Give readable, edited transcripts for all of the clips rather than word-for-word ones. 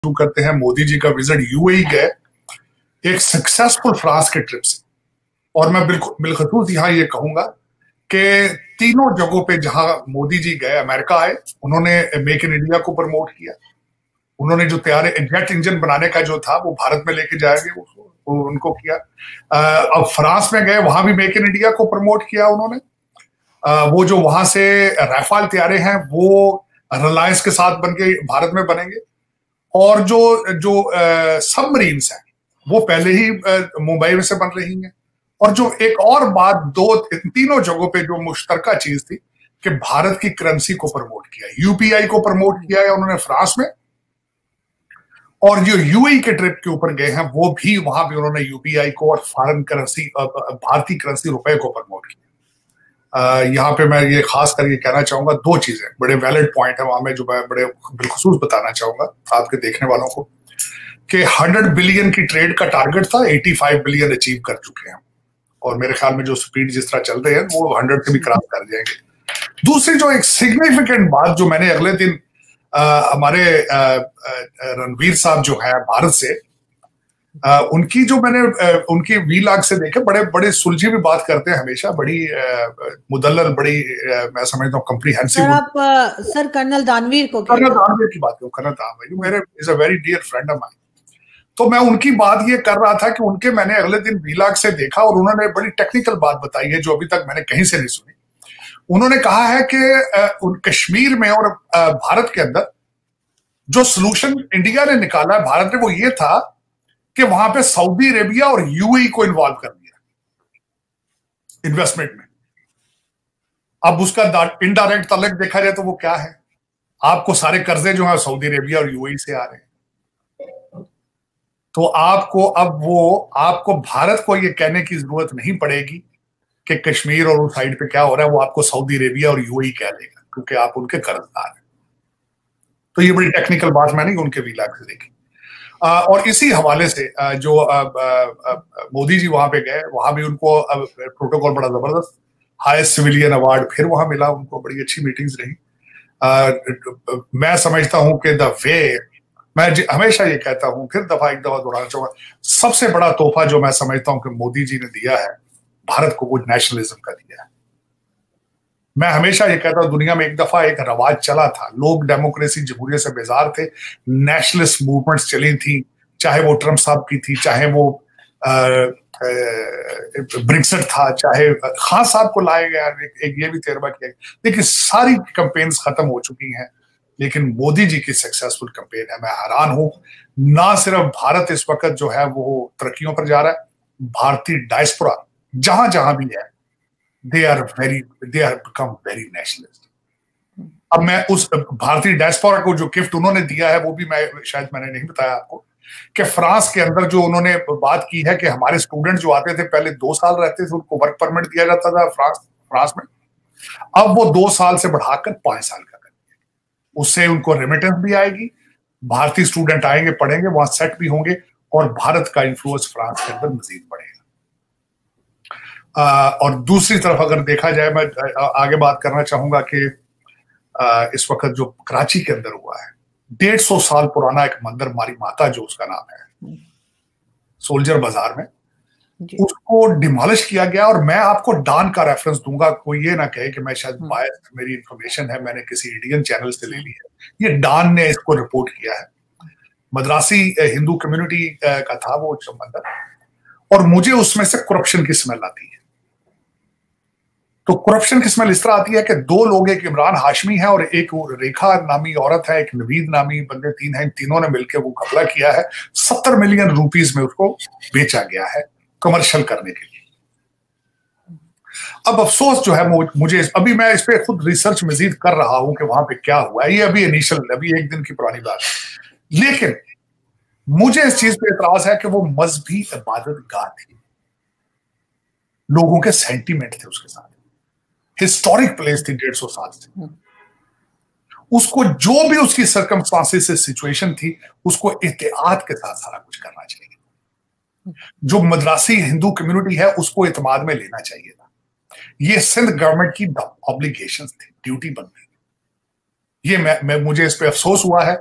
शुरू करते हैं। मोदी जी का विजिट यूएई गए एक सक्सेसफुल फ्रांस के ट्रिप से, और मैं बिलखसूस यहाँ ये कहूंगा कि तीनों जगहों पे जहां मोदी जी गए, अमेरिका आए, उन्होंने मेक इन इंडिया को प्रमोट किया। उन्होंने जो तैयार जेट इंजन बनाने का जो था वो भारत में लेके जाएंगे, वो उनको किया। अब फ्रांस में गए, वहां भी मेक इन इंडिया को प्रमोट किया उन्होंने। वो जो वहां से राफेल तैयारे हैं वो रिलायंस के साथ बन के भारत में बनेंगे, और जो जो सबमरीन्स हैं वो पहले ही मुंबई में से बन रही हैं। और जो एक और बात, तीनों जगहों पे जो मुश्तरका चीज थी कि भारत की करेंसी को प्रमोट किया, यूपीआई को प्रमोट किया है उन्होंने फ्रांस में, और जो यूएई के ट्रिप के ऊपर गए हैं वो भी, वहां भी उन्होंने यूपीआई को और फॉरेन करेंसी, भारतीय करेंसी रुपए को प्रमोट किया। यहाँ पे मैं ये खास करके कहना चाहूंगा, दो चीजें बड़े वैलिड पॉइंट है वहां में जो मैं बड़े बिलखसूस बताना चाहूंगा आपके देखने वालों को, कि 100 बिलियन की ट्रेड का टारगेट था, 85 बिलियन अचीव कर चुके हैं, और मेरे ख्याल में जो स्पीड जिस तरह चल रहे हैं वो 100 से भी क्रॉस कर जाएंगे। दूसरी जो एक सिग्निफिकेंट बात जो मैंने अगले दिन हमारे रणवीर साहब जो है भारत से, उनकी जो मैंने उनकी वीलॉग से देखे, बड़े बड़े सुलझी भी बात करते हैं हमेशा, बड़ी मुदल्लल, बड़ी मैं समझता हूँ कॉम्प्रिहेंसिव। सर आप सर कर्नल दानवीर को, कर्नल दानवीर की बात करूं, कर्नल दानवीर मेरे is a very dear friend of mine. तो मैं उनकी बात ये कर रहा था कि उनके मैंने अगले दिन वीलॉग से देखा, और उन्होंने बड़ी टेक्निकल बात बताई है जो अभी तक मैंने कहीं से नहीं सुनी। उन्होंने कहा है कि कश्मीर में और भारत के अंदर जो सोल्यूशन इंडिया ने निकाला है, भारत ने, वो ये था कि वहां पे सऊदी अरेबिया और यूएई को इन्वॉल्व कर दिया इन्वेस्टमेंट में। अब उसका इनडायरेक्ट तलक देखा जाए तो वो क्या है, आपको सारे कर्जे जो है सऊदी अरेबिया और यूएई से आ रहे हैं। तो आपको भारत को ये कहने की जरूरत नहीं पड़ेगी कि कश्मीर और उस साइड पे क्या हो रहा है, वो आपको सऊदी अरेबिया और यूएई कह देगा, क्योंकि आप उनके कर्जदार हैं। तो ये बड़ी टेक्निकल बात मैंने उनके वीलॉग से देखी। और इसी हवाले से जो मोदी जी वहां पे गए, वहां भी उनको प्रोटोकॉल बड़ा जबरदस्त, हाईएस्ट सिविलियन अवार्ड फिर वहां मिला उनको, बड़ी अच्छी मीटिंग्स रही। मैं समझता हूं कि मैं हमेशा ये कहता हूं, फिर एक दफा दोहराना चाहूंगा, सबसे बड़ा तोहफा जो मैं समझता हूं कि मोदी जी ने दिया है भारत को, वो नेशनलिज्म का दिया है। मैं हमेशा ये कहता हूं, दुनिया में एक दफा एक रवाज चला था, लोग डेमोक्रेसी जमहूरियत से बेजार थे, नेशनलिस्ट मूवमेंट्स चली थी, चाहे वो ट्रंप साहब की थी, चाहे वो ब्रेक्सिट था, चाहे खान साहब को लाया गया, एक ये भी तजर्बा किया गया। देखिए सारी कैंपेन्स खत्म हो चुकी हैं, लेकिन मोदी जी की सक्सेसफुल कैंपेन है। मैं हैरान हूं, ना सिर्फ भारत इस वक्त जो है वो तरक्कियों पर जा रहा है, भारतीय डायस्पोरा जहां जहां भी है, they are become very nationalist। अब मैं उस भारतीय डायस्पोरा को जो गिफ्ट उन्होंने दिया है वो भी शायद मैंने नहीं बताया आपको, कि फ्रांस के अंदर जो उन्होंने बात की है कि हमारे स्टूडेंट जो आते थे पहले 2 साल रहते थे, उनको वर्क परमिट दिया जाता था फ्रांस में, अब वो 2 साल से बढ़ाकर 5 साल का कर दिया। उससे उनको रेमिटेंस भी आएगी, भारतीय स्टूडेंट आएंगे, पढ़ेंगे, वहां सेट भी होंगे, और भारत का इन्फ्लुएंस फ्रांस के अंदर मजीद बढ़ेगा। और दूसरी तरफ अगर देखा जाए, मैं आगे बात करना चाहूंगा कि इस वक्त जो कराची के अंदर हुआ है, 150 साल पुराना एक मंदिर, मारी माता जो उसका नाम है, सोल्जर बाजार में, उसको डिमोलिश किया गया। और मैं आपको डान का रेफरेंस दूंगा, कोई ये ना कहे कि मैं शायद बायस, मेरी इंफॉर्मेशन है, मैंने किसी इंडियन चैनल से ले ली है, ये डान ने इसको रिपोर्ट किया है। मद्रासी हिंदू कम्युनिटी का था वो मंदिर, और मुझे उसमें से करप्शन की स्मेल आती है। तो करप्शन की स्मेल इस तरह आती है कि 2 लोग, एक इमरान हाशमी है और एक रेखा नामी औरत है, एक नवीद नामी बंदे, 3 हैं, तीनों ने मिलकर वो कपड़ा किया है, 70 मिलियन रुपीस में उसको बेचा गया है कमर्शियल करने के लिए। अब अफसोस जो है मुझे, अभी मैं इस पे खुद रिसर्च मजीद कर रहा हूं कि वहां पे क्या हुआ है, ये अभी इनिशियल, अभी 1 दिन की पुरानी बात है, लेकिन मुझे इस चीज पे एतराज है कि वो मजहबी इबादत गाह थी, लोगों के सेंटीमेंट थे उसके साथ, हिस्टोरिक प्लेस थी 150 साल से, उसको जो भी उसकी सर्कमस्टांसेस से सिचुएशन थी, उसको एहतियात के साथ सारा कुछ करना चाहिए। जो मद्रासी हिंदू कम्युनिटी है उसको एतमाद में लेना चाहिए था। ये सिंध गवर्नमेंट की ऑब्लिगेशंस थी, ड्यूटी बन गई। ये मुझे इस पे अफसोस हुआ है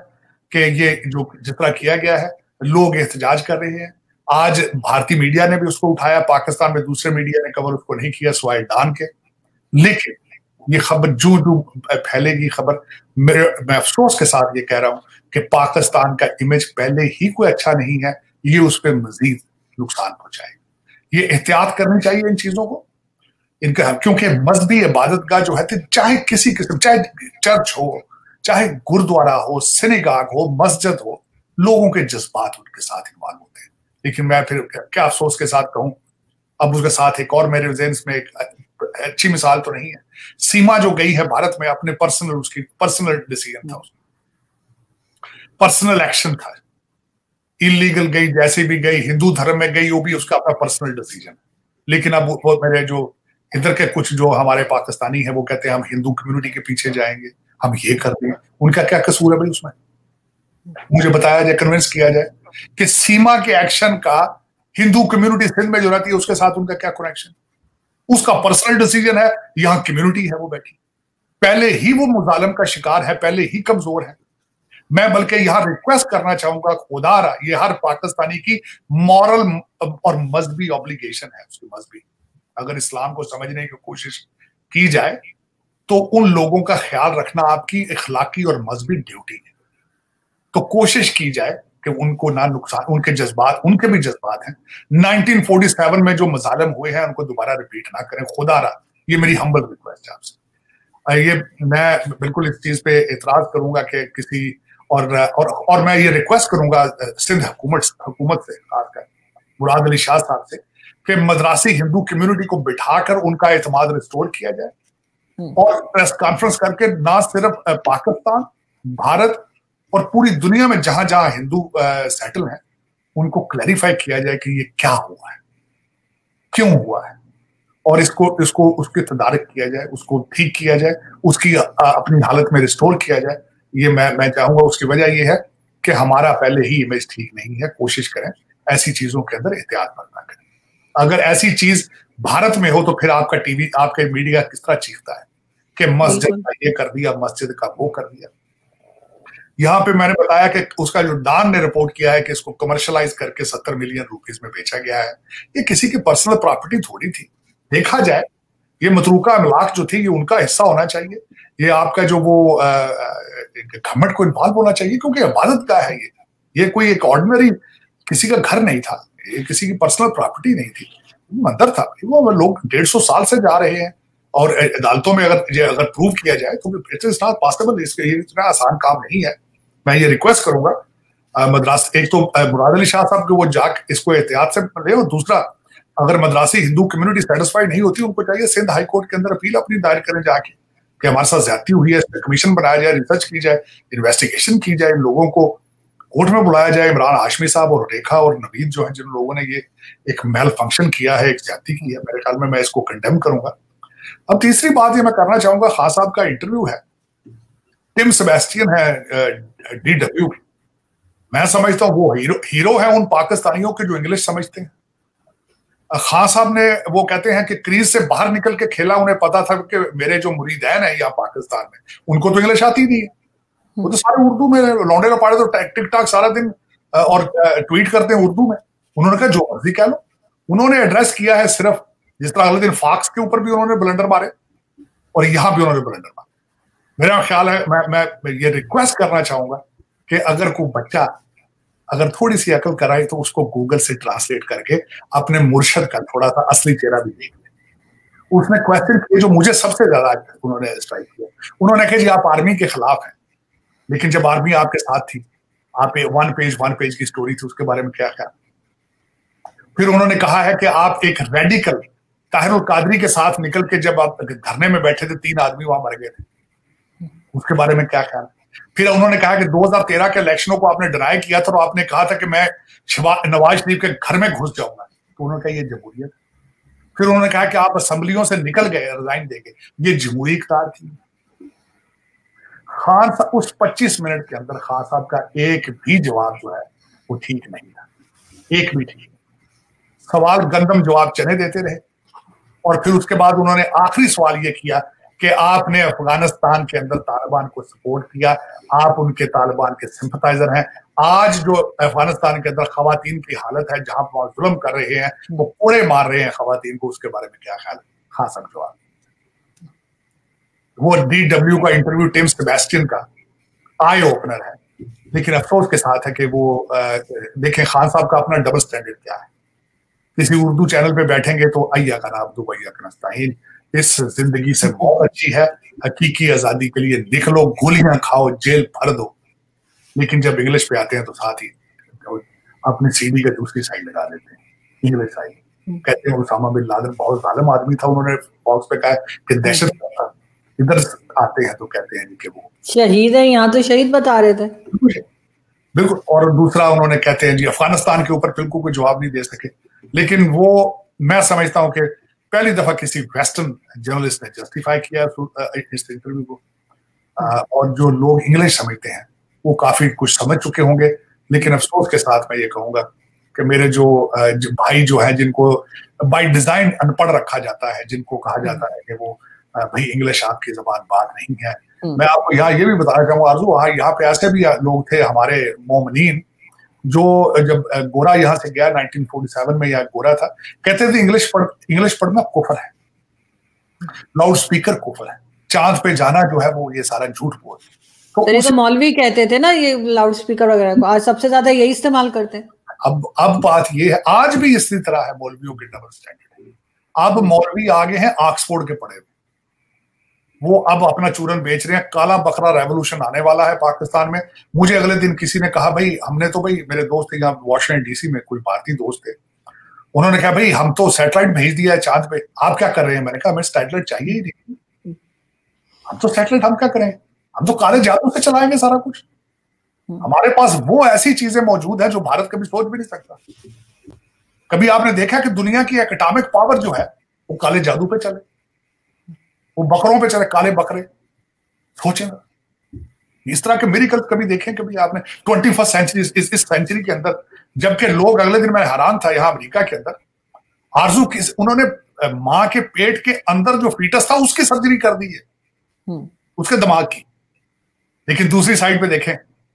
कि ये जो जिस तरह किया गया है, लोग एहतजाज कर रहे हैं। आज भारतीय मीडिया ने भी उसको उठाया, पाकिस्तान में दूसरे मीडिया ने कवर उसको नहीं किया सिवाय डान के। लेकिन ये खबर जो जो फैलेगी खबर, मैं अफसोस के साथ ये कह रहा हूं कि पाकिस्तान का इमेज पहले ही कोई अच्छा नहीं है, ये उस पर मजीद नुकसान पहुंचाएगा। ये एहतियात करनी चाहिए इन चीजों को, इनका, क्योंकि मजहबी इबादतगाह जो है, चाहे किसी किस्म, चाहे चर्च हो, चाहे गुरुद्वारा हो, सिनेगाग हो, मस्जिद हो, लोगों के जज्बात उनके साथ इन्वॉल्व होते हैं। लेकिन मैं फिर क्या अफसोस के साथ कहूं, अब उसके साथ एक और मेरे ज़हन में एक अच्छी मिसाल तो नहीं है, सीमा जो गई है भारत में अपने पर्सनल, उसकी पर्सनल डिसीजन था, पर्सनल एक्शन था, इलीगल गई, जैसे भी गई, हिंदू धर्म में गई, वो भी उसका अपना पर्सनल डिसीजन। लेकिन अब वो मेरे जो इधर के कुछ जो हमारे पाकिस्तानी हैं वो कहते हैं हम हिंदू कम्युनिटी के पीछे जाएंगे, हम ये करते हैं। उनका क्या कसूर है भाई उसमें? मुझे बताया जाए, कन्विंस किया जाए कि सीमा के एक्शन का हिंदू कम्युनिटी सिंध में जो रहती है उसके साथ उनका क्या कनेक्शन? उसका पर्सनल डिसीजन है, यहां कम्युनिटी है वो बैठी, पहले ही वो मुजालम का शिकार है, पहले ही कमजोर है। मैं बल्कि यहां रिक्वेस्ट करना चाहूंगा, खुदारा ये हर पाकिस्तानी की मॉरल और मजहबी ऑब्लिगेशन है, उसकी मजहबी, अगर इस्लाम को समझने की कोशिश की जाए तो उन लोगों का ख्याल रखना आपकी इखलाकी और मजहबी ड्यूटी है। तो कोशिश की जाए कि उनको ना नुकसान, उनके जज्बात, उनके भी जज्बात हैं, 1947 में जो मजालम हुए हैं उनको दोबारा रिपीट ना करें, खुदारा, ये मेरी हम्बल रिक्वेस्ट है आपसे। ये मैं बिल्कुल इस चीज पे एतराज करूंगा कि किसी और मैं ये रिक्वेस्ट करूंगा सिंध हुकूमत से, खासकर मुराद अली शाह साहब से, कि मद्रासी हिंदू कम्युनिटी को बिठाकर उनका एतमाद रिस्टोर किया जाए और प्रेस कॉन्फ्रेंस करके ना सिर्फ पाकिस्तान, भारत और पूरी दुनिया में जहां जहां हिंदू सेटल हैं उनको क्लैरिफाई किया जाए कि ये क्या हुआ है, क्यों हुआ है, और इसको उसकी तदारक किया जाए, उसको ठीक किया जाए, उसकी अपनी हालत में रिस्टोर किया जाए। ये मैं चाहूंगा। उसकी वजह ये है कि हमारा पहले ही इमेज ठीक नहीं है। कोशिश करें ऐसी चीजों के अंदर एहतियात बरतना करें। अगर ऐसी चीज भारत में हो तो फिर आपका टीवी, आपके मीडिया किस तरह चीखता है कि मस्जिद का ये कर दिया, मस्जिद का वो कर दिया। यहाँ पे मैंने बताया कि उसका जो डान ने रिपोर्ट किया है कि इसको कमर्शलाइज करके 70 मिलियन रुपीस में बेचा गया है। ये किसी की पर्सनल प्रॉपर्टी थोड़ी थी। देखा जाए, ये मतरूका अमलाक जो थी ये उनका हिस्सा होना चाहिए। ये आपका जो वो गवर्नमेंट को इन्वॉल्व होना चाहिए, क्योंकि इबादत का है ये कोई एक ऑर्डिनरी किसी का घर नहीं था, ये किसी की पर्सनल प्रॉपर्टी नहीं थी, मंदिर था। वो लोग 150 साल से जा रहे हैं और अदालतों में अगर प्रूव किया जाए तो इट इज नॉट पॉसिबल। ये इतना आसान काम नहीं है। मैं ये रिक्वेस्ट करूंगा मद्रास, एक तो मुराद अली शाह साहब को वो जाक इसको एहतियात से ले, और दूसरा अगर मद्रासी हिंदू कम्युनिटी सेटिस्फाइड नहीं होती उनको चाहिए सिंध हाई कोर्ट के अंदर अपील अपनी दायर करें जाके कि हमारे साथ ज्यादती हुई है, इस पर कमीशन बनाया जाए, रिसर्च की जाए, इन्वेस्टिगेशन की जाए, लोगों को कोर्ट में बुलाया जाए। इमरान हाशमी साहब और रेखा और नवीद जो है, जिन लोगों ने ये एक मेल फंक्शन किया है, एक ज्यादती की है, मेरे ख्याल में मैं इसको कंडेम करूंगा। अब तीसरी बात ये मैं करना चाहूंगा, खान साहब का इंटरव्यू है, टिम सेबेस्टियन है DW, मैं समझता हूँ वो हीरो है उन पाकिस्तानियों के जो इंग्लिश समझते हैं। खान साहब ने, वो कहते हैं कि क्रीज से बाहर निकल के खेला, उन्हें पता था कि मेरे जो मुरीदैन है यहाँ पाकिस्तान में उनको तो इंग्लिश आती नहीं है, वो तो सारे उर्दू में, लौंडे का पाड़े तो टिकटॉक सारा दिन और ट्वीट करते हैं उर्दू में। उन्होंने कहा जो मर्जी कह लो। उन्होंने एड्रेस किया है सिर्फ, जिस तरह अगले दिन फॉक्स के ऊपर भी उन्होंने ब्लंडर मारे और यहां भी उन्होंने ब्लंडर मारे। मेरा ख्याल है, मैं ये रिक्वेस्ट करना चाहूंगा कि अगर कोई बच्चा अगर थोड़ी सी अकल कराए तो उसको गूगल से ट्रांसलेट करके अपने मुर्शद का थोड़ा सा असली चेहरा भी देख ले। उसने क्वेश्चन किए जो मुझे सबसे ज्यादा उन्होंने स्ट्राइक किया। उन्होंने कहा जी आप आर्मी के खिलाफ हैं, लेकिन जब आर्मी आपके साथ थी, आप वन पेज की स्टोरी थी, उसके बारे में क्या ख्याल? फिर उन्होंने कहा है कि आप एक रेडिकल ताहिरुल कादरी के साथ निकल के जब आप धरने में बैठे थे 3 आदमी वहां मर गए थे, उसके बारे में क्या ख्याल? फिर उन्होंने कहा कि 2013 के इलेक्शनों को आपने डिनाई किया था और आपने कहा था कि मैं नवाज शरीफ के घर में घुस जाऊंगा, तो उन्होंने कहा ये जमहूरियत। फिर उन्होंने कहा कि आप असेंबलियों से निकल गए रिजाइन देके, ये जमहूरी इख्तियार थी। खान साहब उस 25 मिनट के अंदर खान साहब का एक भी जवाब जो है वो ठीक नहीं था, एक भी ठीक। सवाल गंदम जवाब चने देते रहे। और फिर उसके बाद उन्होंने आखिरी सवाल ये किया कि आपने अफगानिस्तान के अंदर तालिबान को सपोर्ट किया, आप उनके तालिबान के सिंपथाइजर हैं। आज जो अफगानिस्तान के अंदर खवातीन की हालत है, जहां पर जुल्म कर रहे हैं, वो कोड़े मार रहे हैं खवातीन को, उसके बारे में क्या ख्याल है? खान साहब जवाब। वो DW का इंटरव्यू टिम सेबेस्टियन का आई ओपनर है, लेकिन अफसोस के साथ है कि वो देखें खान साहब का अपना डबल स्टैंडर्ड क्या है। किसी उर्दू चैनल पे बैठेंगे तो अय्या का नाम दुबैया का नस्ताहीन, इस जिंदगी से बहुत अच्छी है, हकीकी आजादी के लिए लिख लो, गोलियां खाओ, जेल भर दो। लेकिन जब इंग्लिश पे आते हैं तो साथ ही अपनी सीडी का दूसरी साइड लगा देते हैं, इंग्लिश साइड। कहते हैं उसामा बिन लादेन बहुत जालिम आदमी था, उन्होंने फॉक्स पे कहा कि दहशत था। इधर आते हैं तो कहते हैं कि वो शहीद है, यहाँ तो शहीद बता रहे थे। बिल्कुल। और दूसरा उन्होंने कहते हैं जी अफगानिस्तान के ऊपर बिल्कुल कोई जवाब नहीं दे सके। लेकिन वो मैं समझता हूं कि पहली दफा किसी वेस्टर्न जर्नलिस्ट ने जस्टिफाई किया इस इंटरव्यू को, और जो लोग इंग्लिश समझते हैं वो काफी कुछ समझ चुके होंगे। लेकिन अफसोस के साथ मैं ये कहूंगा कि मेरे जो भाई जो है, जिनको बाय डिजाइन अनपढ़ रखा जाता है, जिनको कहा जाता है कि वो भाई इंग्लिश आपकी जबान बात नहीं है, मैं आपको यहाँ ये भी बताना चाहूंगा आरजू, यहाँ पे ऐसे भी लोग थे हमारे मोमिनीन, जो जब गोरा यहाँ से गया 1947 में, यहाँ गोरा था, कहते थे इंग्लिश पढ़ना कुफर है, लाउड स्पीकर कुफर है, चांद पे जाना जो है वो ये सारा झूठ बोल। तो मौलवी कहते थे ना ये लाउड स्पीकर वगैरह को, आज सबसे ज्यादा यही इस्तेमाल करते हैं। अब बात ये है, आज भी इसी तरह है, मौलवियों के डबल स्टैंडर्ड है। अब मौलवी आगे हैं ऑक्सफोर्ड के पढ़े हुए, वो अब अपना चूरन बेच रहे हैं। काला बकरा रेवोल्यूशन आने वाला है पाकिस्तान में। मुझे अगले दिन किसी ने कहा, भाई हमने तो, भाई मेरे दोस्त थे यहाँ वॉशिंगटन डीसी में, कोई भारतीय दोस्त थे, उन्होंने कहा भाई हम तो सैटेलाइट भेज दिया है चांद पे, आप क्या कर रहे हैं? मैंने कहा हमें सैटेलाइट चाहिए ही नहीं, हम तो सैटेलाइट हम क्या करें, हम तो काले जादू से चलाएंगे सारा कुछ। हमारे पास वो ऐसी चीजें मौजूद है जो भारत कभी सोच भी नहीं सकता। कभी आपने देखा कि दुनिया की एटॉमिक पावर जो है वो काले जादू पे चले, वो बकरों पे चले, काले बकरे। सोचे इस तरह के मिरेकल कभी देखें कभी आपने 21st सेंचुरी, इस सेंचुरी के अंदर? जबकि लोग, अगले दिन मैं हैरान था यहाँ अमेरिका के अंदर, आरजू उन्होंने माँ के पेट के अंदर जो फीटस था उसकी सर्जरी कर दी है, उसके दिमाग की। लेकिन दूसरी साइड पे देखें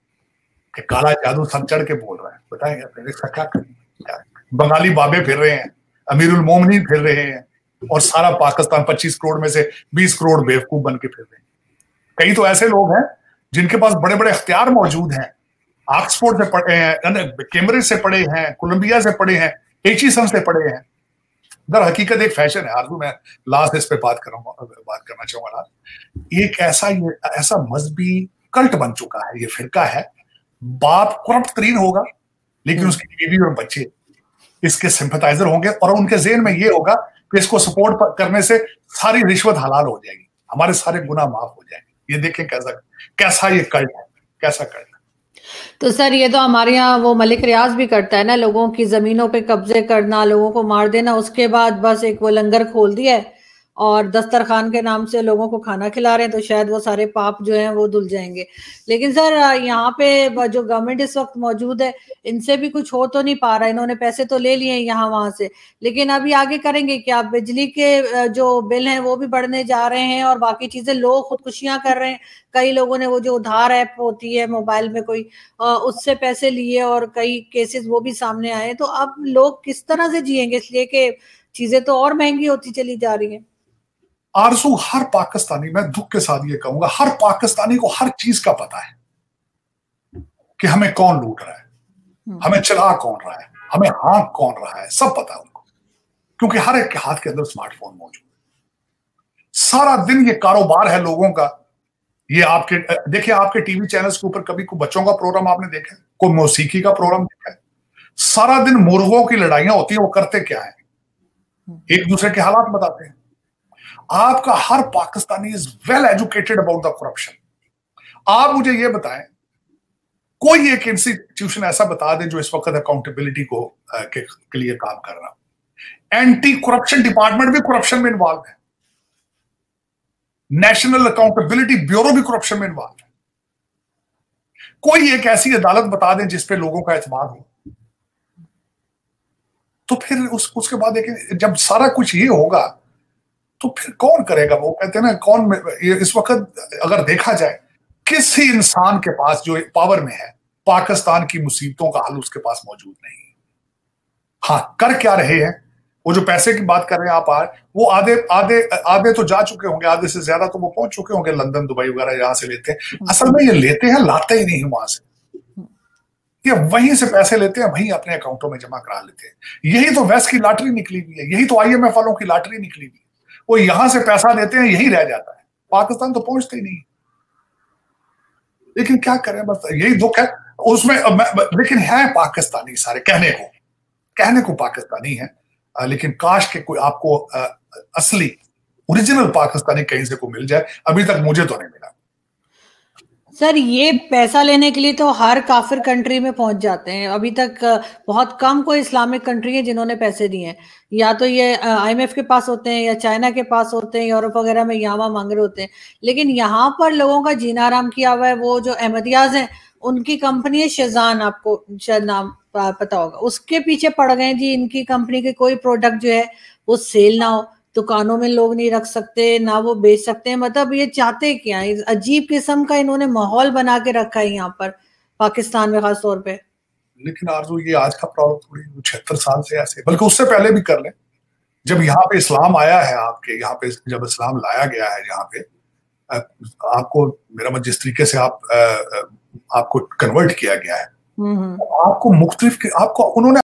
कि काला जादू सर चढ़ के बोल रहा है, बताएंगे इसका क्या करें? बंगाली बाबे फिर रहे हैं, अमीरुल मोमिनीन फिर रहे हैं, और सारा पाकिस्तान 25 करोड़ में से 20 करोड़ बेवकूफ बन के फिर रहे हैं। कई तो ऐसे लोग हैं जिनके पास बड़े बड़े अख्तियार मौजूद हैं, ऑक्सफोर्ड से पढ़े हैं, कैम्ब्रिज से पढ़े हैं, कोलंबिया से पढ़े हैं, एचिसन से पढ़े हैं। दर हकीकत एक फैशन है आरजू, मैं लास्ट इस पे बात करना चाहूंगा। एक ऐसा मजहबी कल्ट बन चुका है, ये फिरका है। बाप करप्ट तरीन होगा, लेकिन उसकी बीवी और बच्चे इसके सिंपथाइजर होंगे, और उनके ज़हन में ये होगा कि इसको सपोर्ट करने से सारी रिश्वत हलाल हो जाएगी, हमारे सारे गुनाह माफ हो जाएंगे। ये देखें कैसा ये कल्ट है, कैसा कल्ट है। तो सर ये तो हमारे यहाँ वो मलिक रियाज भी करता है ना, लोगों की जमीनों पे कब्जे करना, लोगों को मार देना, उसके बाद बस एक वो लंगर खोल दिया है और दस्तरखान के नाम से लोगों को खाना खिला रहे हैं, तो शायद वो सारे पाप जो हैं वो धुल जाएंगे। लेकिन सर यहाँ पे जो गवर्नमेंट इस वक्त मौजूद है, इनसे भी कुछ हो तो नहीं पा रहा। इन्होंने पैसे तो ले लिए हैं यहाँ वहां से, लेकिन अभी आगे करेंगे क्या? बिजली के जो बिल हैं वो भी बढ़ने जा रहे हैं, और बाकी चीजें, लोग खुदकुशियां कर रहे हैं। कई लोगों ने वो जो उधार ऐप होती है मोबाइल में कोई, उससे पैसे लिए, और कई केसेस वो भी सामने आए। तो अब लोग किस तरह से जिएंगे, इसलिए कि चीजें तो और महंगी होती चली जा रही हैं। आरजू, हर पाकिस्तानी, मैं दुख के साथ ये कहूंगा, हर पाकिस्तानी को हर चीज का पता है कि हमें कौन लूट रहा है, हमें चला कौन रहा है, हमें हाँक कौन रहा है, सब पता है उनको, क्योंकि हर एक के हाथ के अंदर स्मार्टफोन मौजूद है। सारा दिन ये कारोबार है लोगों का। ये आपके देखिए, आपके टीवी चैनल्स के ऊपर कभी कोई बच्चों का प्रोग्राम आपने देखा है, कोई मौसीकी का प्रोग्राम देखा है? सारा दिन मुर्गों की लड़ाइयां होती है। वो करते क्या है? एक दूसरे के हालात बताते हैं। आपका हर Pakistani is well educated about the corruption. आप मुझे ये बताएं, कोई एक इंस्टीट्यूशन ऐसा बता दे जो इस वक्त अकाउंटेबिलिटी को के लिए काम कर रहा हो। एंटी करप्शन डिपार्टमेंट भी करप्शन में इन्वॉल्व है, नेशनल अकाउंटेबिलिटी ब्यूरो भी करप्शन में इन्वॉल्व है। कोई एक ऐसी अदालत बता दें जिसपे लोगों का एतमाद हो, तो फिर उसके बाद देखें, जब सारा कुछ ये होगा तो फिर कौन करेगा? वो कहते हैं ना, कौन इस वक्त अगर देखा जाए किसी इंसान के पास जो पावर में है, पाकिस्तान की मुसीबतों का हल उसके पास मौजूद नहीं है। हाँ, कर क्या रहे हैं? वो जो पैसे की बात कर रहे हैं आप आज, वो आधे आधे आधे तो जा चुके होंगे, आधे से ज्यादा तो वो पहुंच चुके होंगे लंदन, दुबई वगैरह, यहां से लेते हैं। असल में ये लेते हैं, लाते ही नहीं है वहां से। ये वहीं से पैसे लेते हैं, वहीं अपने अकाउंटों में जमा करा लेते हैं। यही तो वेस्ट की लॉटरी निकली हुई है, यही तो IMF वालों की लॉटरी निकली हुई है। वो यहां से पैसा देते हैं, यही रह जाता है, पाकिस्तान तो पहुंचते ही नहीं। लेकिन क्या करें, बस यही दुख है उसमें। लेकिन है पाकिस्तानी सारे, कहने को पाकिस्तानी है, लेकिन काश के कोई आपको असली ओरिजिनल पाकिस्तानी कहीं से को मिल जाए। अभी तक मुझे तो नहीं मिला। सर, ये पैसा लेने के लिए तो हर काफिर कंट्री में पहुंच जाते हैं। अभी तक बहुत कम कोई इस्लामिक कंट्री है जिन्होंने पैसे दिए हैं। या तो ये IMF के पास होते हैं, या चाइना के पास होते हैं, यूरोप वगैरह में यहाँ मांग रहे होते हैं। लेकिन यहाँ पर लोगों का जीना आराम किया हुआ है। वो जो अहमदियाज हैं, उनकी कंपनी है शेजान, आपको शायद नाम पता होगा, उसके पीछे पड़ गए जी। इनकी कंपनी के कोई प्रोडक्ट जो है वो सेल ना हो, दुकानों में लोग नहीं रख सकते, ना वो बेच सकते हैं। मतलब ये चाहते क्या है? अजीब किस्म का इन्होंने माहौल बना के रखा है यहाँ पर पाकिस्तान में खास तौर पे। लेकिन आरजू, ये आज का प्रॉब्लम थोड़ी 76 साल से ऐसे, बल्कि उससे पहले भी कर ले। जब यहाँ पे इस्लाम आया है, आपके यहाँ पे जब इस्लाम लाया गया है यहाँ पे, आपको मेरा मत जिस तरीके से आपको कन्वर्ट किया गया है, आपको मुख्तलिफ, आपको उन्होंने